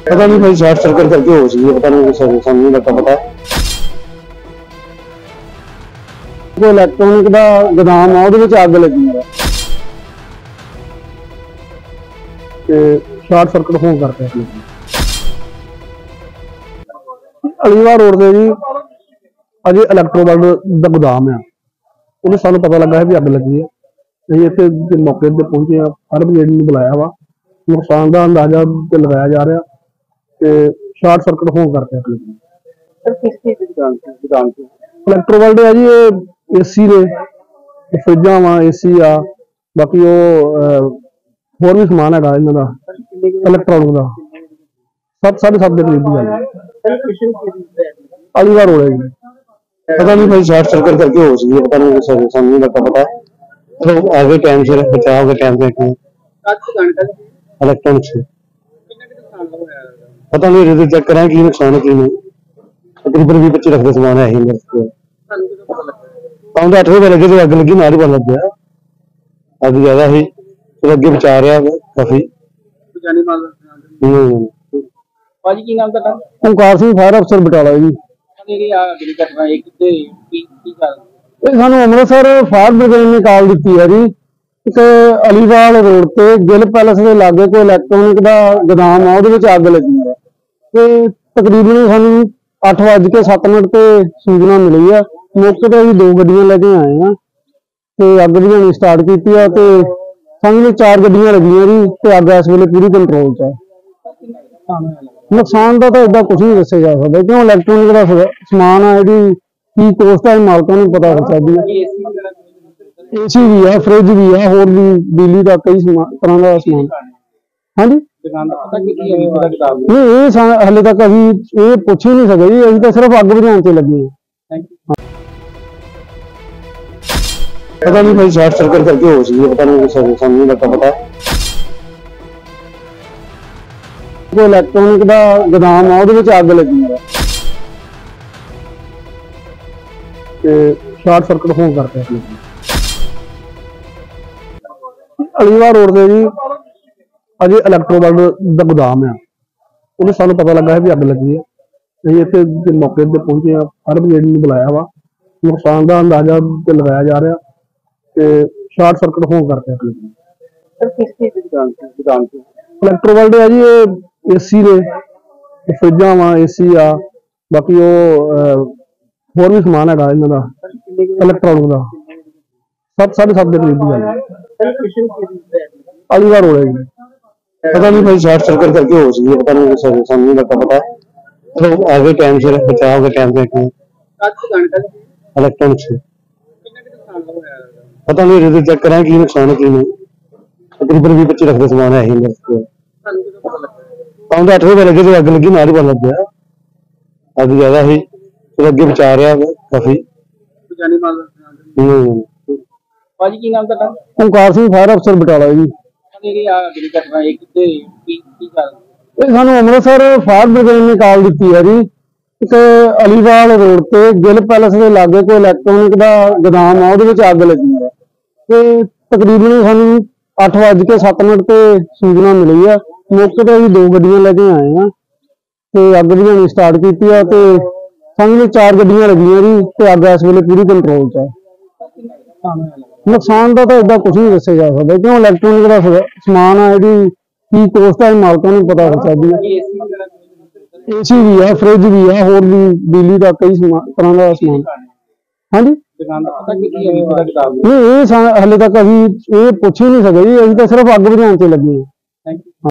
पता नहीं भाई शॉर्ट सर्किट करके हो सी पता नहीं समझ नहीं लगा पता कोई इलेक्ट्रॉनिक का गोदाम आ अग लगी है शॉर्ट सर्किट होने करके अलीवार रोड से जी अजे इलेक्ट्रोवर्ल्ड का गोदाम है उन्हें सानू पता लगा है भी अग लगी है ਅਸੀਂ ਇੱਥੇ मौके पर पहुंचे हैं फायर ब्रिगेड ने बुलाया वा नुकसान का अंदाजा लगाया जा रहा ਤੇ ਸ਼ਾਰਟ ਸਰਕਟ ਹੋਣ ਕਰਕੇ ਸਰ ਕਿਸ ਚੀਜ਼ ਦੀ ਦੁਕਾਨ ਤੇ ਇਲੈਕਟ੍ਰੋਵਰਲਡ ਹੈ ਜੀ ਇਹ ਏਸੀ ਦੇ ਫਰਿੱਜਾਂ ਵਾ ਏਸੀ ਆ ਬਾਕੀ ਉਹ ਹੋਰ ਵੀ ਸਮਾਨ ਹੈਗਾ ਇਹਨਾਂ ਦਾ ਇਲੈਕਟ੍ਰੋਨਿਕ ਦਾ 7.5 ਦੇ ਕਰੀਬ ਦੀ ਹੈ ਅਲੀਵਾਰ ਹੋ ਰਿਹਾ ਜੀ पता नहीं भाई शॉर्ट सर्किट करके हो सी पता नहीं समझ नहीं लगा पता तो आगे टाइम से बचाव के टाइम से इलेक्ट्रॉनिक से पता नहीं रिजल्ट चेक करें की नुकसान है की नहीं तकरीबन 20-25 रखते समान है पाँच 8 बजे लगे तो अग लगी ना ही पता लग गया अग ज्यादा ही फिर अगे बचा रहा काफी ओंकार सिंह फायर अफसर बटाला जी ਸਾਨੂੰ ਅੰਮ੍ਰਿਤਸਰ ਫਾयर ब्रिगेड ने कॉल दी है जी कि अलीवाल रोड से गिल पैलेस के लागे कोई इलैक्ट्रॉनिक का गोदाम आ अग लगी है तो तकरीबन सानू 8:07 ते सूचना मिली है मौके पर अभी 2 गड्डियां लेके आए हैं तो अग बुझानी स्टार्ट की है तो समझ 4 गड्डियां लगियां जी तो अग इस वेले पूरी कंट्रोल च है नुकसान का तो इदा कुछ नहीं दसा जा सकता क्यों इलैक्ट्रॉनिक का समान है जी कोस्ट है मालकों को पता हो सकती है एसी भी है फ्रिज भी है होर भी बिजली का कई तरह का समान हाँ जी नहीं हले तक अभी ये पूछ ही नहीं सके जी अभी तो सिर्फ अग बुझाने से लगे हैं पता नहीं भाई शॉर्ट सर्किट करके हो सी पता नहीं समझ नहीं लगा पता कोई इलैक्ट्रॉनिक का गोदाम आ अग लगी है शॉर्ट सर्किट होने करके अलीवार रोड से जी अजे इलैक्ट्रोवर्ल्ड का गोदाम है उन्हें सानू पता लगा है भी अग लगी है ਅਸੀਂ ਇੱਥੇ मौके पर पहुंचे हैं फायर ब्रिगेड ने बुलाया वा नुकसान का अंदाजा लगाया जा रहा ਤੇ शॉर्ट सर्किट होने करके इलैक्ट्रोवर्ल्ड है जी एसी ਦੇ ਫਰਿੱਜਾਂ ਵਾ ਏਸੀ ਆ ਬਾਕੀ ਉਹ ਹੋਰ ਵੀ ਸਮਾਨ ਹੈਗਾ ਇਹਨਾਂ ਦਾ ਇਲੈਕਟ੍ਰੋਨਿਕ ਦਾ 7.5 ਦੇ ਕਰੀਬ ਦੀ ਹੈ ਅਲੀਵਾਰ ਹੋ ਰਿਹਾ जी पता नहीं भाई शॉर्ट सर्किट करके हो सी पता नहीं समझ नहीं लगा पता तो आगे टाइम से बचाव के टाइम से इलेक्ट्रॉनिक से पता नहीं रिजल्ट चेक करें की नुकसान है की नहीं तकरीबन 20-25 रखते समान है पाँच 8 बजे लगे तो अग लगी ना ही पता लग गया अग ज्यादा ही फिर अगे बचा रहा काफी ओंकार सिंह फायर अफसर बटाला जी ਸਾਨੂੰ ਅੰਮ੍ਰਿਤਸਰ ਫਾयर ब्रिगेड ने कॉल दी है जी कि अलीवाल रोड से गिल पैलेस के लागे कोई इलैक्ट्रॉनिक का गोदाम आ अग लगी है तो तकरीबन सानू 8:07 ते सूचना मिली है मौके पर अभी 2 गड्डियां लेके आए हैं तो अग बुझानी स्टार्ट की है तो समझ 4 गड्डियां लगियां जी तो अग इस वेले पूरी कंट्रोल च है नुकसान का तो इदा कुछ नहीं दसा जा सकता क्यों इलैक्ट्रॉनिक का समान है जी कोस्ट है मालकों को पता हो सकती है एसी भी है फ्रिज भी है होर भी बिजली का कई तरह का समान हाँ जी नहीं हले तक अभी ये पूछ ही नहीं सके जी अभी तो सिर्फ अग बुझाने से लगे हैं